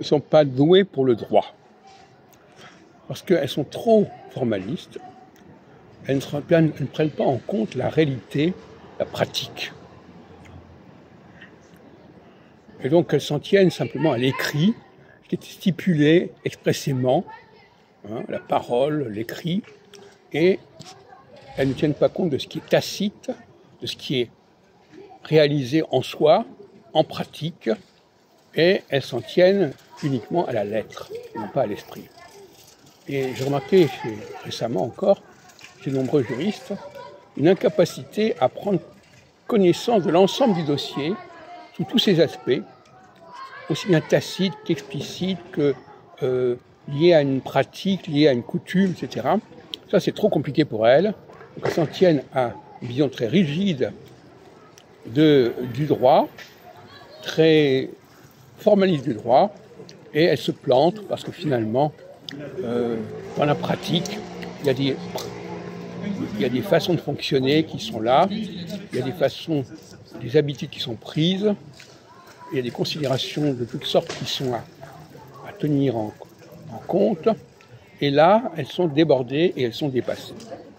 ne sont pas douées pour le droit. Parce qu'elles sont trop formalistes, elles ne prennent pas en compte la réalité, la pratique. Et donc elles s'en tiennent simplement à l'écrit, qui est stipulé expressément, la parole, l'écrit, et elles ne tiennent pas compte de ce qui est tacite, de ce qui est réalisé en soi, en pratique, et elles s'en tiennent uniquement à la lettre, et non pas à l'esprit. Et j'ai remarqué récemment encore, chez de nombreux juristes, une incapacité à prendre connaissance de l'ensemble du dossier, sous tous ses aspects, aussi bien tacite qu'explicite, que lié à une pratique, lié à une coutume, etc. Ça, c'est trop compliqué pour elles. Donc, elles s'en tiennent à une vision très rigide du droit, très formaliste du droit, et elles se plantent parce que finalement, dans la pratique, il y a des façons de fonctionner qui sont là, il y a des habitudes qui sont prises, il y a des considérations de toutes sortes qui sont à tenir en compte, et là, elles sont débordées et elles sont dépassées.